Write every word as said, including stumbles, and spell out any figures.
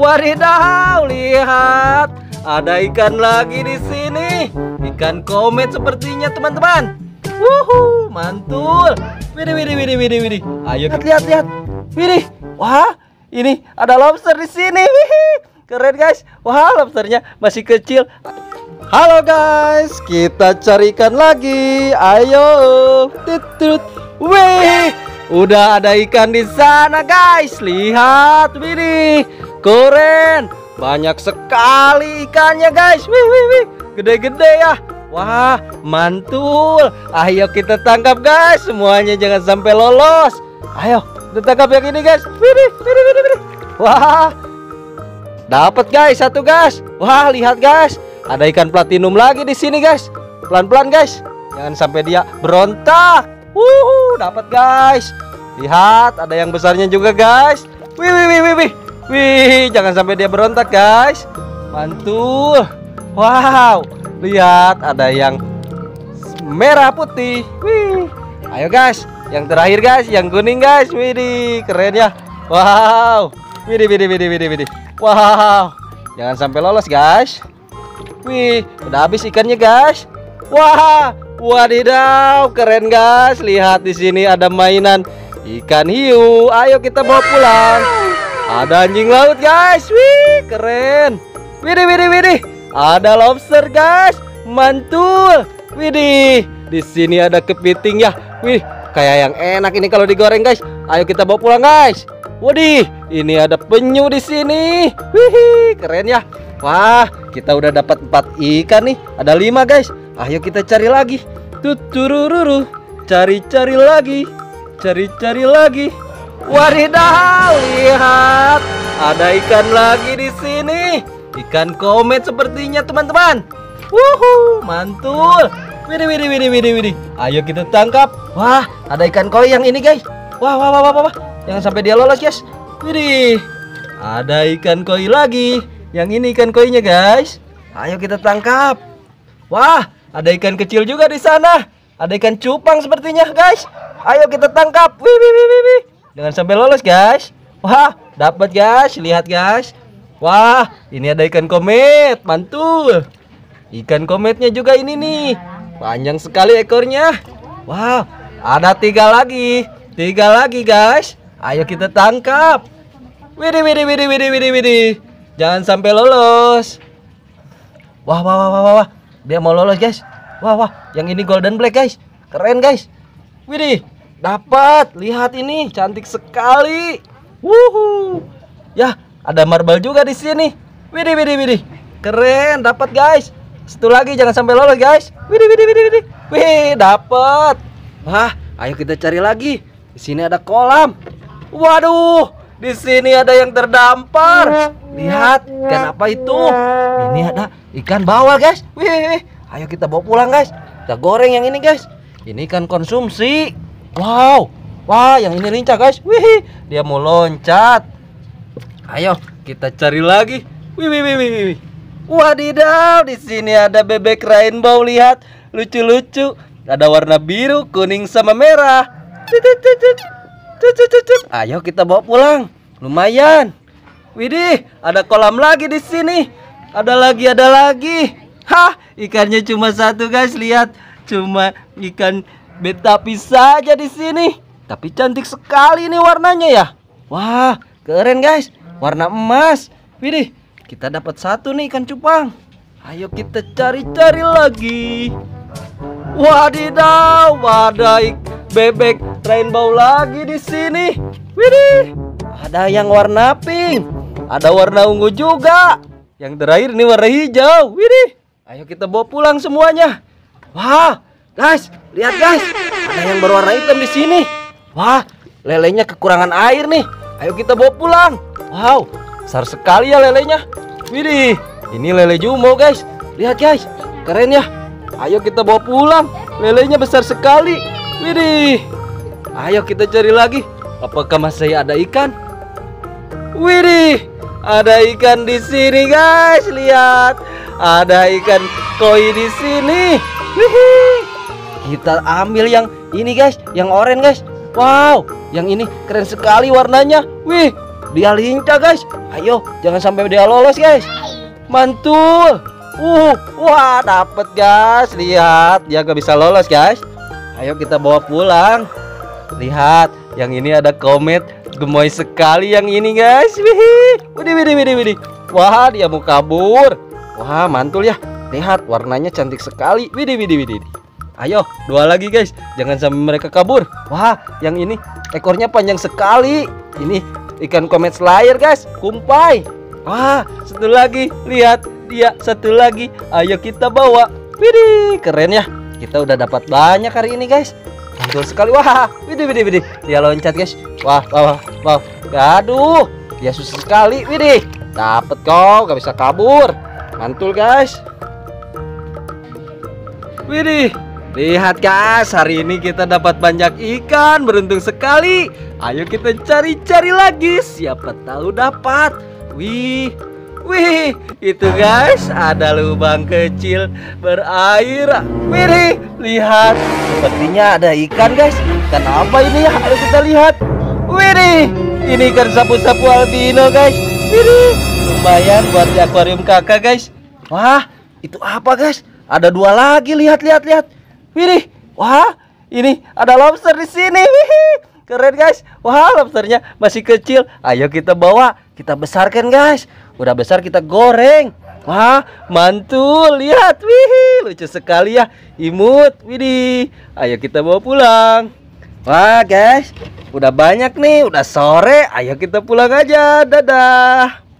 Wadidaw, lihat. Ada ikan lagi di sini. Ikan komet sepertinya, teman-teman. Wuhu, mantul. Widih, widih, widih, widih, widih. Ayo lihat, lihat, lihat. Widih. Wah, ini ada lobster di sini. Wih, keren guys. Wah, lobsternya masih kecil. Halo guys, kita cari ikan lagi. Ayo. Tutut. Wih, udah ada ikan di sana guys. Lihat, widih. Keren. Banyak sekali ikannya guys. Wih, wih, wih. Gede-gede ya. Wah, mantul. Ayo kita tangkap guys. Semuanya jangan sampai lolos. Ayo, kita tangkap yang ini guys. Widih, widih, widih, widih. Wah, dapat guys satu guys. Wah, lihat guys. Ada ikan platinum lagi di sini guys. Pelan-pelan guys. Jangan sampai dia berontak. Wuhu, dapat guys. Lihat, ada yang besarnya juga guys. Wih, wih, wih, wih, wih. Wih, jangan sampai dia berontak guys. Mantul. Wow, lihat ada yang merah putih. Wih. Ayo guys, yang terakhir guys, yang kuning guys. Widih, keren ya. Wow. Widih, widih, widih, widih, widih. Wow. Jangan sampai lolos guys. Wih, udah habis ikannya guys. Wah, wadidaw, keren guys. Lihat di sini ada mainan ikan hiu. Ayo kita bawa pulang. Ada anjing laut guys. Wih, keren. Widih, widih, widih. Ada lobster guys. Mantul. Widih. Di sini ada kepiting ya. Wih, kayak yang enak ini kalau digoreng guys. Ayo kita bawa pulang guys. Wadih, ini ada penyu di sini. Wih, keren ya. Wah, kita udah dapat empat ikan nih. Ada lima guys. Ayo kita cari lagi. Tuturururu. Cari-cari lagi. Cari-cari lagi. Wadidaw, lihat. Ada ikan lagi di sini. Ikan komet sepertinya, teman-teman. Wuhu, mantul. Widih, widih, widih, widih, widih. Ayo kita tangkap. Wah, ada ikan koi yang ini, guys. Wah, wah, wah, wah, wah. Jangan sampai dia lolos, guys. Widih. Ada ikan koi lagi. Yang ini ikan koinya, guys. Ayo kita tangkap. Wah, ada ikan kecil juga di sana. Ada ikan cupang sepertinya, guys. Ayo kita tangkap. Wih, wih, wih, wih, wih. Jangan sampai lolos guys. Wah, dapat guys. Lihat guys. Wah, ini ada ikan komet. Mantul. Ikan kometnya juga ini nih. Panjang sekali ekornya. Wow, ada tiga lagi. Tiga lagi guys. Ayo kita tangkap. Widih, widih, widih, widih, widih, widih. Jangan sampai lolos. Wah, wah, wah, wah, wah. Dia mau lolos guys. Wah, wah. Yang ini golden black guys. Keren guys. Widih. Dapat, lihat ini cantik sekali. Wuhu. Ya, ada marble juga di sini. Widih, widih, widih. Keren, dapat guys. Satu lagi jangan sampai lolos guys. Widih, widih, widih, widih. Wih, dapat. Wah, ayo kita cari lagi. Di sini ada kolam. Waduh, di sini ada yang terdampar. Lihat, ikan apa itu? Ini ada ikan bawal guys. Wih, wih. Ayo kita bawa pulang guys. Kita goreng yang ini guys. Ini ikan konsumsi. Wow, wah yang ini lincah guys. Wih, dia mau loncat. Ayo kita cari lagi. Wih, wih, wih, wih. Wadidaw, di sini ada bebek rainbow. Lihat, lucu-lucu. Ada warna biru, kuning sama merah. Ayo kita bawa pulang. Lumayan. Widih, ada kolam lagi di sini. Ada lagi, ada lagi. Hah, ikannya cuma satu guys. Lihat, cuma ikan betapi saja di sini. Tapi cantik sekali nih warnanya ya. Wah, keren guys. Warna emas. Widih, kita dapat satu nih ikan cupang. Ayo kita cari-cari lagi. Wadidaw, ada bebek rainbow lagi di sini. Widih, ada yang warna pink. Ada warna ungu juga. Yang terakhir ini warna hijau. Widih, ayo kita bawa pulang semuanya. Wah, guys, lihat guys, ada yang berwarna hitam di sini. Wah, lelenya kekurangan air nih. Ayo kita bawa pulang. Wow, besar sekali ya lelenya. Widih, ini lele jumbo guys. Lihat guys, keren ya. Ayo kita bawa pulang. Lelenya besar sekali. Widih. Ayo kita cari lagi. Apakah masih ada ikan? Widih, ada ikan di sini guys. Lihat, ada ikan koi di sini. Wih. Kita ambil yang ini guys, yang oranye guys. Wow, yang ini keren sekali warnanya. Wih, dia lincah guys. Ayo, jangan sampai dia lolos guys. Mantul. Uh, wah dapet guys. Lihat, dia gak bisa lolos guys. Ayo kita bawa pulang. Lihat, yang ini ada komet. Gemoy sekali yang ini guys. Wih, widih, widih, widih, widih. Wah, dia mau kabur. Wah, mantul ya. Lihat, warnanya cantik sekali. Widih, widih, widih. Ayo, dua lagi guys. Jangan sampai mereka kabur. Wah, yang ini ekornya panjang sekali. Ini ikan komet slayer guys. Kumpai. Wah, satu lagi. Lihat, dia satu lagi. Ayo kita bawa. Widih, keren ya. Kita udah dapat banyak hari ini guys. Mantul sekali. Wah, widih, widih, widih. Dia loncat guys. Wah, wah, wah, wah. Aduh, dia susah sekali. Widih, dapet kok. Gak bisa kabur. Mantul guys. Widih, lihat guys. Hari ini kita dapat banyak ikan. Beruntung sekali. Ayo kita cari-cari lagi. Siapa tahu dapat. Wih, wih, itu guys ada lubang kecil berair. Wih, lihat, sepertinya ada ikan guys. Ikan apa ini ya? Ayo kita lihat. Wih, ini ikan sapu-sapu albino guys. Wih, lumayan buat di akuarium kakak guys. Wah, itu apa guys? Ada dua lagi. Lihat, lihat, lihat. Wih, wah, ini ada lobster di sini. Wih, keren guys. Wah, lobsternya masih kecil. Ayo kita bawa, kita besarkan guys. Udah besar kita goreng. Wah, mantul. Lihat, wih, lucu sekali ya. Imut, widih. Ayo kita bawa pulang. Wah guys, udah banyak nih, udah sore. Ayo kita pulang aja. Dadah.